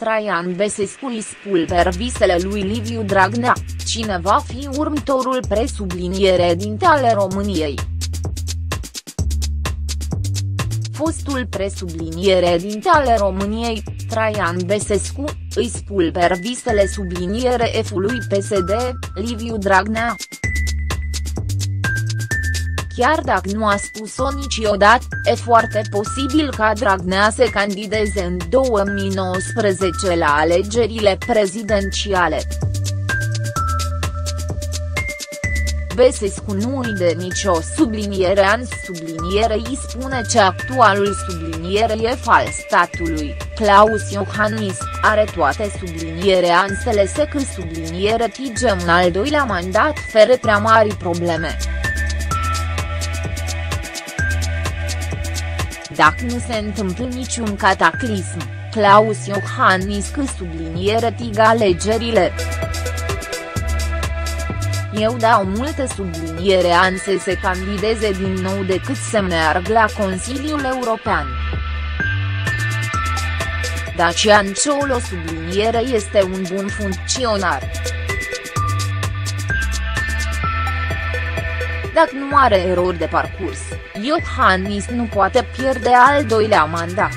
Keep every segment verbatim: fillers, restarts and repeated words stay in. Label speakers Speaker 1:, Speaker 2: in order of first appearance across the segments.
Speaker 1: Traian Băsescu îi spulberă visele lui Liviu Dragnea, cine va fi următorul presubliniere al României. Fostul presubliniere al României, Traian Băsescu, îi spulberă visele subliniere F-ului P S D, Liviu Dragnea. Chiar dacă nu a spus-o niciodată, e foarte posibil ca Dragnea să candideze în două mii nouăsprezece la alegerile prezidențiale. Băsescu nu îi dă nicio subliniere an subliniere îi spune că actualul subliniere e fals statului, Claus Iohannis, are toate sublinierea înțelese că subliniere tige un al doilea mandat fără prea mari probleme. Dacă nu se întâmplă niciun cataclism, Claus Iohannis că subliniere tig alegerile. Eu dau multă subliniere an să se candideze din nou decât să meargă la Consiliul European. Dacian Ciolo subliniere este un bun funcționar. Dacă nu are erori de parcurs, Iohannis nu poate pierde al doilea mandat.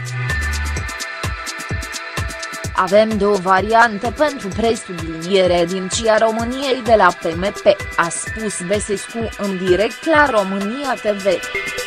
Speaker 1: Avem două variante pentru presubliniere din C I A României de la P M P, a spus Băsescu în direct la România T V.